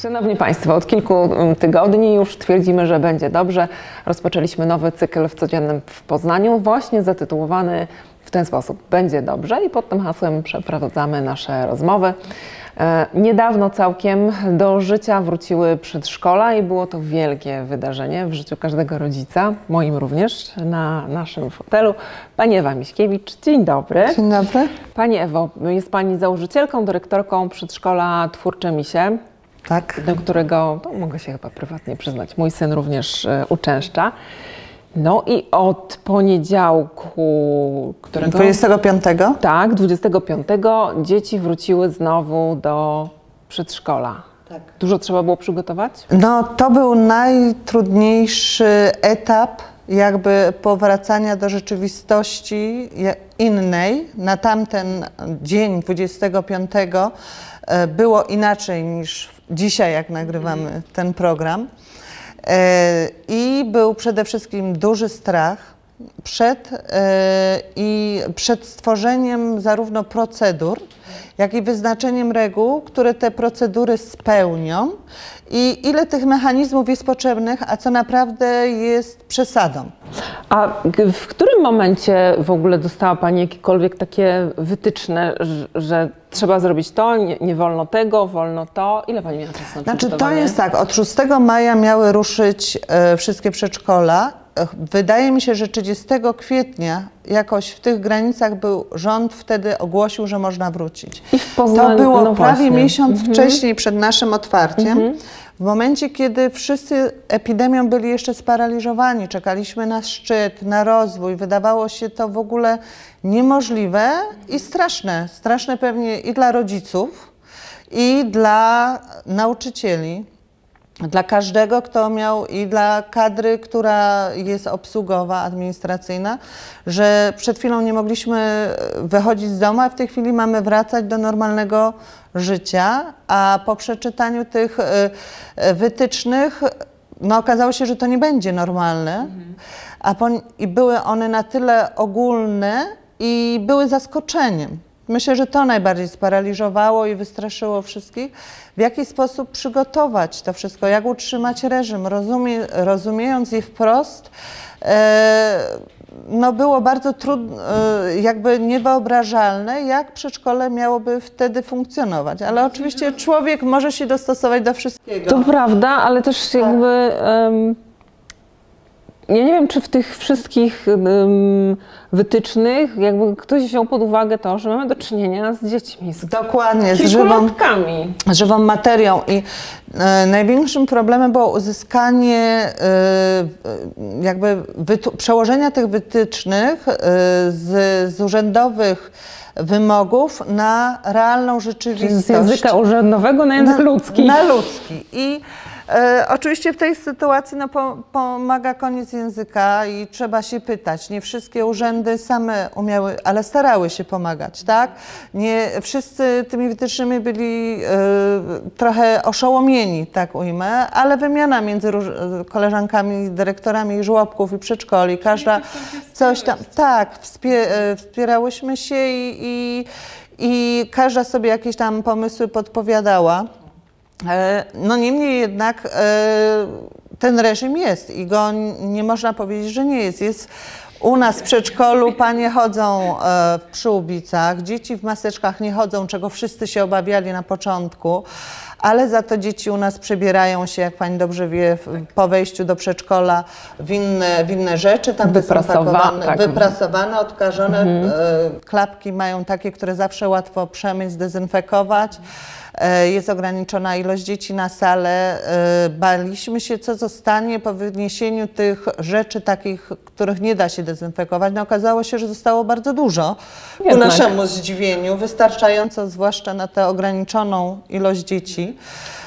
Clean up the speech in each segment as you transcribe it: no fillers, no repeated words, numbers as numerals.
Szanowni Państwo, od kilku tygodni już twierdzimy, że będzie dobrze. Rozpoczęliśmy nowy cykl w Codziennym w Poznaniu, właśnie zatytułowany w ten sposób: będzie dobrze, i pod tym hasłem przeprowadzamy nasze rozmowy. Niedawno całkiem do życia wróciły przedszkola i było to wielkie wydarzenie w życiu każdego rodzica, moim również, na naszym fotelu. Pani Ewa Miśkiewicz, dzień dobry. Dzień dobry. Pani Ewo, jest Pani założycielką, dyrektorką przedszkola Twórcze Misie, Tak. do którego, to mogę się chyba prywatnie przyznać, mój syn również uczęszcza. No i od poniedziałku, którego... 25. Tak, 25 dzieci wróciły znowu do przedszkola. Tak. Dużo trzeba było przygotować? No, to był najtrudniejszy etap jakby powracania do rzeczywistości innej. Na tamten dzień 25 było inaczej niż dzisiaj, jak nagrywamy ten program. I był przede wszystkim duży strach przed stworzeniem zarówno procedur, jak i wyznaczeniem reguł, które te procedury spełnią, i ile tych mechanizmów jest potrzebnych, a co naprawdę jest przesadą. A w którym momencie w ogóle dostała Pani jakiekolwiek takie wytyczne, że trzeba zrobić to, nie wolno tego, wolno to? Ile Pani miała czasu na Znaczy, przygotowanie? to jest tak, od 6 maja miały ruszyć wszystkie przedszkola. Wydaje mi się, że 30 kwietnia jakoś w tych granicach rząd wtedy ogłosił, że można wrócić. I w Poznaniu, to było no prawie właśnie. miesiąc wcześniej przed naszym otwarciem. W momencie, kiedy wszyscy epidemią byli jeszcze sparaliżowani, czekaliśmy na szczyt, na rozwój, wydawało się to w ogóle niemożliwe i straszne. Straszne pewnie i dla rodziców, i dla nauczycieli, dla każdego, kto miał, i dla kadry, która jest obsługowa, administracyjna, że przed chwilą nie mogliśmy wychodzić z domu, a w tej chwili mamy wracać do normalnego życia, a po przeczytaniu tych wytycznych no, okazało się, że to nie będzie normalne, i były one na tyle ogólne i były zaskoczeniem. Myślę, że to najbardziej sparaliżowało i wystraszyło wszystkich. W jaki sposób przygotować to wszystko, jak utrzymać reżim, rozumiejąc je wprost, no było bardzo trudne, jakby niewyobrażalne, jak przedszkole miałoby wtedy funkcjonować. Ale oczywiście człowiek może się dostosować do wszystkiego. To prawda, ale też jakby... Ja nie wiem, czy w tych wszystkich wytycznych jakby ktoś wziął pod uwagę to, że mamy do czynienia z dziećmi, Dokładnie, z żywą materią. I największym problemem było uzyskanie jakby przełożenia tych wytycznych z urzędowych wymogów na realną rzeczywistość. Z języka urzędowego na język ludzki. Na ludzki. I oczywiście w tej sytuacji no, pomaga koniec języka i trzeba się pytać. Nie wszystkie urzędy same umiały, ale starały się pomagać, tak? Nie wszyscy tymi wytycznymi byli trochę oszołomieni, tak ujmę, ale wymiana między koleżankami, dyrektorami żłobków i przedszkoli, każda coś tam, tak, wspierałyśmy się i każda sobie jakieś tam pomysły podpowiadała. No niemniej jednak ten reżim jest i go nie można powiedzieć, że nie jest. Jest u nas w przedszkolu, panie chodzą w przyłbicach, dzieci w maseczkach nie chodzą, czego wszyscy się obawiali na początku, ale za to dzieci u nas przebierają się, jak pani dobrze wie, po wejściu do przedszkola w inne rzeczy, tam wyprasowane, odkażone, klapki mają takie, które zawsze łatwo przemyć, zdezynfekować. Jest ograniczona ilość dzieci na salę. Baliśmy się, co zostanie po wyniesieniu tych rzeczy takich, których nie da się dezynfekować. No, okazało się, że zostało bardzo dużo, ku naszemu zdziwieniu, wystarczająco zwłaszcza na tę ograniczoną ilość dzieci.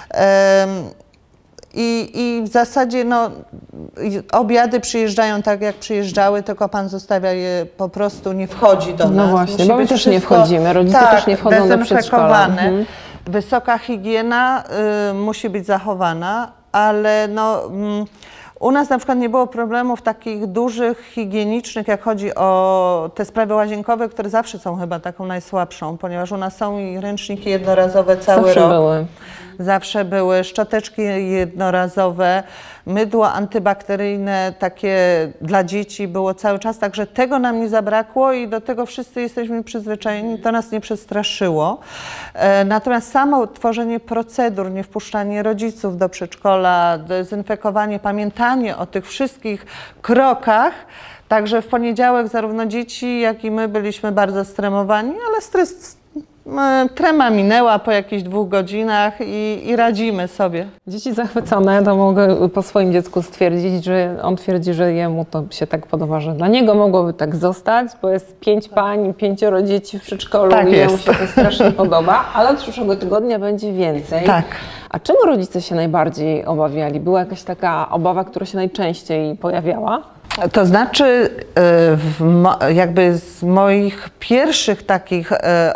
I w zasadzie no, obiady przyjeżdżają tak, jak przyjeżdżały, tylko pan zostawia je, po prostu nie wchodzi do nas. No właśnie, bo my też nie wchodzimy, rodzice też nie wchodzą do przedszkola. Wysoka higiena musi być zachowana, ale no, U nas na przykład nie było problemów takich dużych, higienicznych, jak chodzi o te sprawy łazienkowe, które zawsze są chyba taką najsłabszą, ponieważ u nas są i ręczniki jednorazowe cały rok. Były. Zawsze były szczoteczki jednorazowe, mydło antybakteryjne takie dla dzieci było cały czas, także tego nam nie zabrakło i do tego wszyscy jesteśmy przyzwyczajeni, to nas nie przestraszyło. Natomiast samo tworzenie procedur, nie wpuszczanie rodziców do przedszkola, dezynfekowanie, pamiętanie o tych wszystkich krokach, także w poniedziałek zarówno dzieci, jak i my byliśmy bardzo stremowani, ale trema minęła po jakichś 2 godzinach i radzimy sobie. Dzieci zachwycone, to mogę po swoim dziecku stwierdzić, że on twierdzi, że jemu to się tak podoba, że dla niego mogłoby tak zostać, bo jest 5 pań i 5 dzieci w przedszkolu Tak i jemu jest. się to strasznie podoba, ale od przyszłego tygodnia będzie więcej. Tak. A czego rodzice się najbardziej obawiali? Była jakaś taka obawa, która się najczęściej pojawiała? To znaczy, jakby z moich pierwszych takich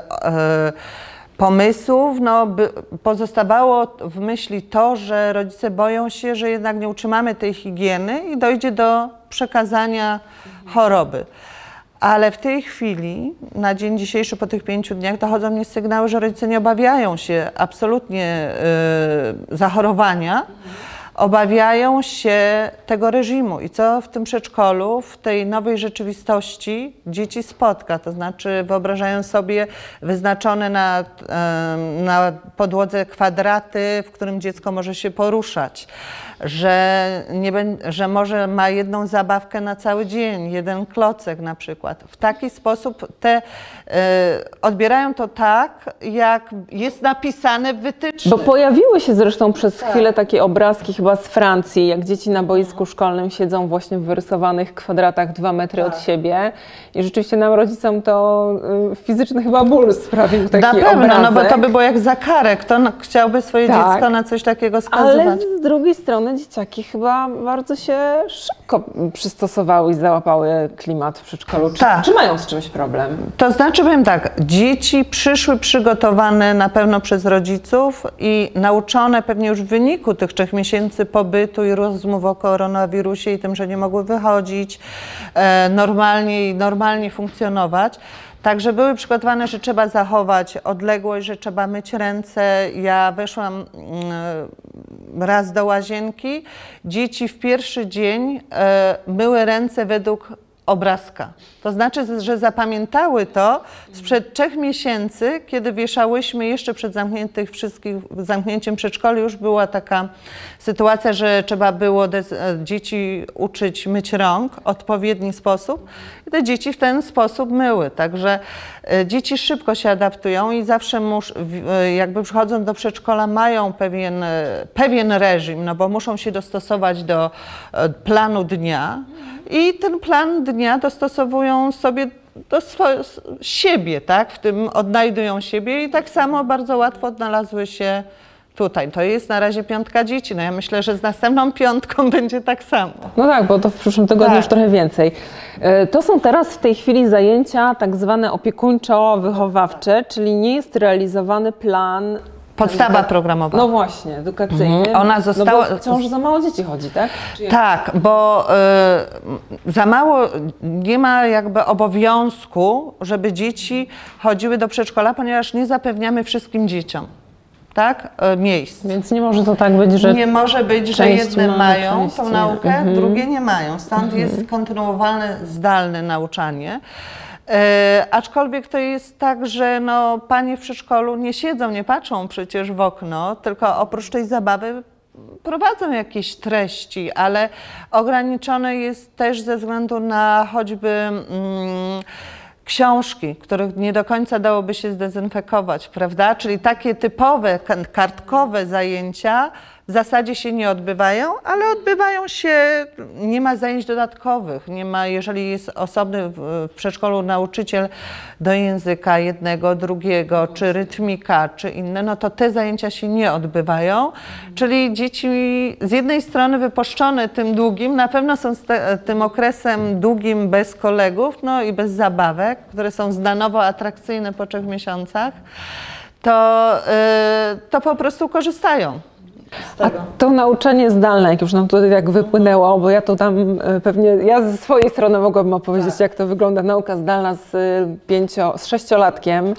pomysłów pozostawało w myśli to, że rodzice boją się, że jednak nie utrzymamy tej higieny i dojdzie do przekazania choroby. Ale w tej chwili, na dzień dzisiejszy, po tych 5 dniach, dochodzą mnie sygnały, że rodzice nie obawiają się absolutnie zachorowania. Obawiają się tego reżimu i co w tym przedszkolu, w tej nowej rzeczywistości dzieci spotka. To znaczy wyobrażają sobie wyznaczone na podłodze kwadraty, w którym dziecko może się poruszać, że może ma jedną zabawkę na cały dzień, jeden klocek na przykład. W taki sposób odbierają to tak, jak jest napisane w wytycznych. Bo pojawiły się zresztą przez chwilę takie obrazki chyba z Francji, jak dzieci na boisku szkolnym siedzą właśnie w wyrysowanych kwadratach 2 metry od siebie i rzeczywiście nam rodzicom to fizyczny chyba ból sprawił taki Na pewno, obrazek. no bo to by było jak za karę. Kto chciałby swoje dziecko na coś takiego skazywać? Ale z drugiej strony dzieciaki chyba bardzo się szybko przystosowały i załapały klimat w przedszkolu. Czy mają z czymś problem? To znaczy, powiem tak, dzieci przyszły przygotowane na pewno przez rodziców i nauczone pewnie już w wyniku tych 3 miesięcy pobytu i rozmów o koronawirusie i tym, że nie mogły wychodzić normalnie funkcjonować. Także były przygotowane, że trzeba zachować odległość, że trzeba myć ręce. Ja weszłam raz do łazienki. Dzieci w pierwszy dzień myły ręce według obrazka. To znaczy, że zapamiętały to sprzed 3 miesięcy, kiedy wieszałyśmy jeszcze przed zamknięciem przedszkoli, już była taka sytuacja, że trzeba było dzieci uczyć myć rąk w odpowiedni sposób i te dzieci w ten sposób myły. Także dzieci szybko się adaptują i zawsze jakby przychodząc do przedszkola mają pewien reżim, no bo muszą się dostosować do planu dnia. I ten plan dnia dostosowują sobie do siebie, tak? W tym odnajdują siebie i tak samo bardzo łatwo odnalazły się tutaj. To jest na razie 5 dzieci. No ja myślę, że z następną 5 będzie tak samo. No tak, bo to w przyszłym tygodniu już trochę więcej. To są teraz w tej chwili zajęcia tak zwane opiekuńczo-wychowawcze, czyli nie jest realizowany plan. Podstawa programowa. No właśnie, edukacyjny. Ona została. No bo wciąż za mało dzieci chodzi, tak? Tak, bo za mało, nie ma jakby obowiązku, żeby dzieci chodziły do przedszkola, ponieważ nie zapewniamy wszystkim dzieciom, tak, miejsc. Więc nie może to tak być, że nie może być, że jedne mają tą część naukę, drugie nie mają. Stąd jest kontynuowane zdalne nauczanie. Aczkolwiek to jest tak, że no, panie w przedszkolu nie siedzą, nie patrzą przecież w okno, tylko oprócz tej zabawy prowadzą jakieś treści, ale ograniczone jest też ze względu na choćby książki, których nie do końca dałoby się zdezynfekować, prawda? Czyli takie typowe, kartkowe zajęcia w zasadzie się nie odbywają, ale odbywają się, nie ma zajęć dodatkowych, nie ma, jeżeli jest osobny w przedszkolu nauczyciel do języka jednego, drugiego, czy rytmika, czy inne, no to te zajęcia się nie odbywają, czyli dzieci z jednej strony wypuszczone tym długim, na pewno są tym okresem długim bez kolegów, no i bez zabawek, które są zdanowo atrakcyjne po 3 miesiącach, to po prostu korzystają. A to nauczanie zdalne, jak już nam tutaj jak wypłynęło, bo ja to tam pewnie, ja ze swojej strony mogłabym opowiedzieć, jak to wygląda nauka zdalna z sześciolatkiem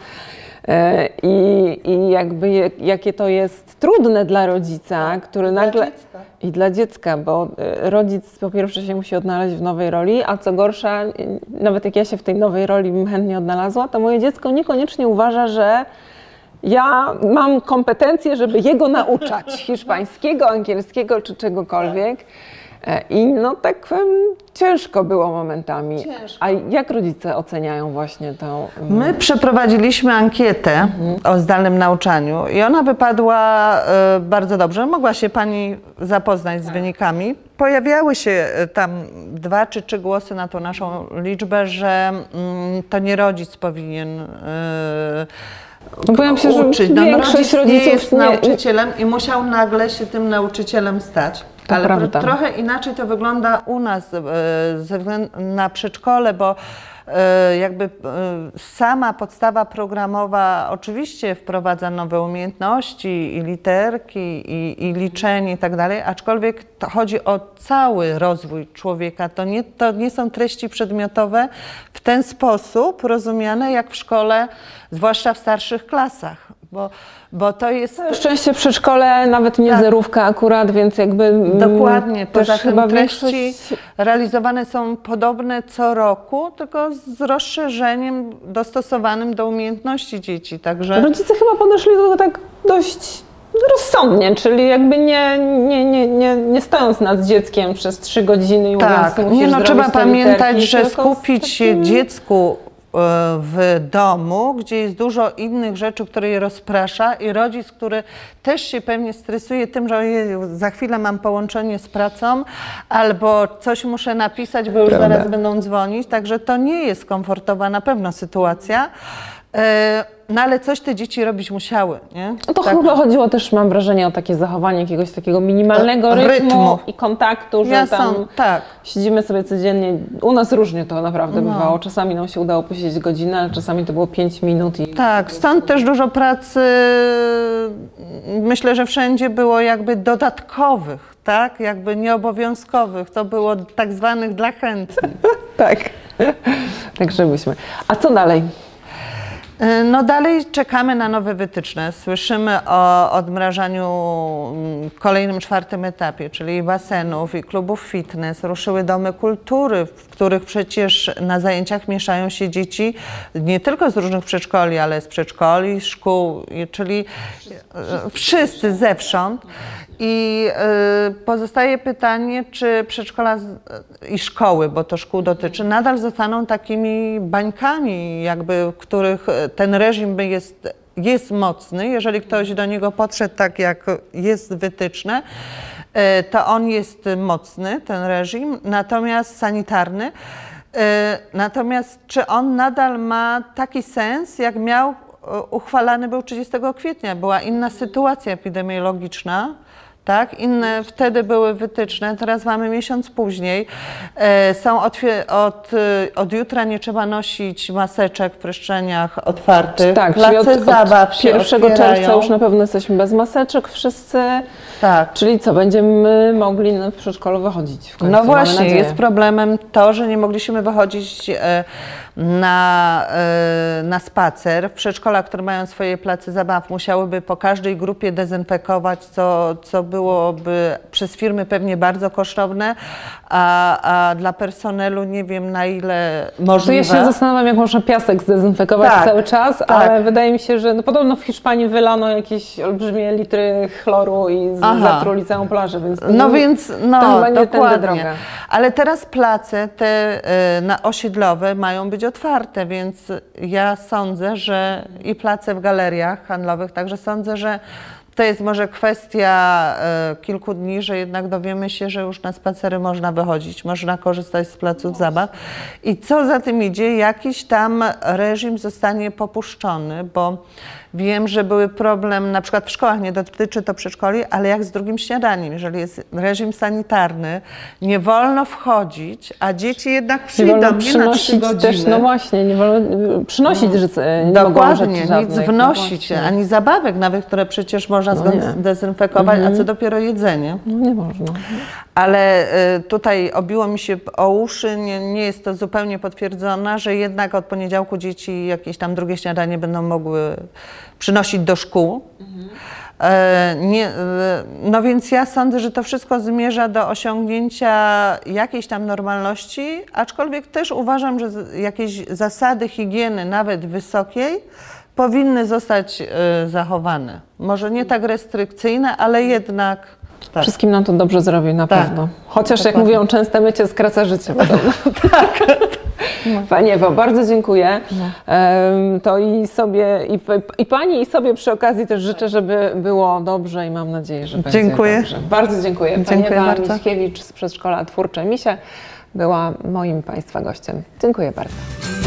i jakby jakie to jest trudne dla rodzica, który nagle... I dla dziecka, bo rodzic po pierwsze się musi odnaleźć w nowej roli, a co gorsza, nawet jak ja się w tej nowej roli bym chętnie odnalazła, to moje dziecko niekoniecznie uważa, że ja mam kompetencje, żeby jego nauczać hiszpańskiego, angielskiego czy czegokolwiek. I no tak ciężko było momentami. Ciężko. A jak rodzice oceniają właśnie to? My przeprowadziliśmy ankietę o zdalnym nauczaniu i ona wypadła bardzo dobrze. Mogła się Pani zapoznać z wynikami. Pojawiały się tam 2 czy 3 głosy na tą naszą liczbę, że to nie rodzic powinien Powiem się, że uczyć. Większość rodziców jest nauczycielem i musiał nagle się tym nauczycielem stać. To ale prawda. Trochę inaczej to wygląda u nas ze względu na przedszkole, bo jakby sama podstawa programowa oczywiście wprowadza nowe umiejętności i literki i liczenie i tak dalej, aczkolwiek to chodzi o cały rozwój człowieka. To nie są treści przedmiotowe w ten sposób rozumiane jak w szkole, zwłaszcza w starszych klasach. Bo to jest... Na szczęście w przedszkole nawet nie zerówka akurat, więc jakby... Dokładnie, poza tym treści większość... realizowane są podobne co roku, tylko z rozszerzeniem dostosowanym do umiejętności dzieci, także... Rodzice chyba podeszli do tego tak dość rozsądnie, czyli jakby nie stojąc nad dzieckiem przez 3 godziny i mówiąc, musisz zrobić trzeba pamiętać, literki, że skupić się dziecku w domu, gdzie jest dużo innych rzeczy, które je rozprasza i rodzic, który też się pewnie stresuje tym, że za chwilę mam połączenie z pracą albo coś muszę napisać, bo już zaraz będą dzwonić, także to nie jest komfortowa na pewno sytuacja. No ale coś te dzieci robić musiały, nie? No to chyba chodziło też, mam wrażenie, o takie zachowanie jakiegoś takiego minimalnego rytmu i kontaktu, że siedzimy sobie codziennie. U nas różnie to naprawdę bywało. Czasami nam się udało posiedzieć godzinę, ale czasami to było 5 minut. Tak, stąd też dużo pracy, myślę, że wszędzie było jakby dodatkowych, tak? Jakby nieobowiązkowych. To było tak zwanych dla chętnych. Tak, tak żebyśmy. A co dalej? No dalej czekamy na nowe wytyczne. Słyszymy o odmrażaniu kolejnym 4. etapie, czyli basenów i klubów fitness. Ruszyły domy kultury, w których przecież na zajęciach mieszają się dzieci nie tylko z różnych przedszkoli, ale z przedszkoli, szkół, czyli wszyscy zewsząd. I pozostaje pytanie, czy przedszkola i szkoły, bo to szkół dotyczy, nadal zostaną takimi bańkami, jakby, w których ten reżim jest mocny. Jeżeli ktoś do niego podszedł tak, jak jest wytyczne, to on jest mocny, ten reżim, natomiast sanitarny. Natomiast czy on nadal ma taki sens, jak miał, uchwalany był 30 kwietnia, była inna sytuacja epidemiologiczna. Tak, inne wtedy były wytyczne, teraz mamy miesiąc później. Od jutra nie trzeba nosić maseczek w przestrzeniach otwartych. Tak, place zabaw się 1 czerwca już na pewno jesteśmy bez maseczek wszyscy. Tak. Czyli co, będziemy mogli w przedszkolu wychodzić w końcu? No właśnie, jest problemem to, że nie mogliśmy wychodzić na spacer. W przedszkolach, które mają swoje place zabaw, musiałyby po każdej grupie dezynfekować, co byłoby przez firmy pewnie bardzo kosztowne, a dla personelu nie wiem na ile możliwe. Ja się zastanawiam, jak można piasek zdezynfekować cały czas, ale wydaje mi się, że no podobno w Hiszpanii wylano jakieś olbrzymie litry chloru i zatruli całą plażę, więc dokładnie. Ale teraz place te osiedlowe mają być otwarte, więc ja sądzę, że i place w galeriach handlowych, także sądzę, że to jest może kwestia kilku dni, że jednak dowiemy się, że już na spacery można wychodzić, można korzystać z placów zabaw. I co za tym idzie, jakiś tam reżim zostanie popuszczony, bo wiem, że były problem, na przykład w szkołach, nie dotyczy to przedszkoli, ale jak z drugim śniadaniem, jeżeli jest reżim sanitarny, nie wolno wchodzić, a dzieci jednak przyjdą, nie na 3 godziny. Też, no właśnie, nie wolno przynosić, nie dokładnie, nic wnosić, ani zabawek nawet, które przecież można można zdezynfekować, a co dopiero jedzenie. No nie można. Ale tutaj obiło mi się o uszy, nie jest to zupełnie potwierdzone, że jednak od poniedziałku dzieci jakieś tam drugie śniadanie będą mogły przynosić do szkół. No więc ja sądzę, że to wszystko zmierza do osiągnięcia jakiejś tam normalności, aczkolwiek też uważam, że jakieś zasady higieny, nawet wysokiej, powinny zostać zachowane. Może nie tak restrykcyjne, ale jednak tak. Wszystkim nam to dobrze zrobi, na pewno. Chociaż Dokładnie. jak mówią, częste mycie skraca życie. Tak. Pani Ewo, bardzo dziękuję. To i Pani, i sobie przy okazji też życzę, żeby było dobrze i mam nadzieję, że będzie dobrze. Bardzo dziękuję. Pani Ewa Miśkiewicz z Przedszkola Twórcze Misie była moim Państwa gościem. Dziękuję bardzo.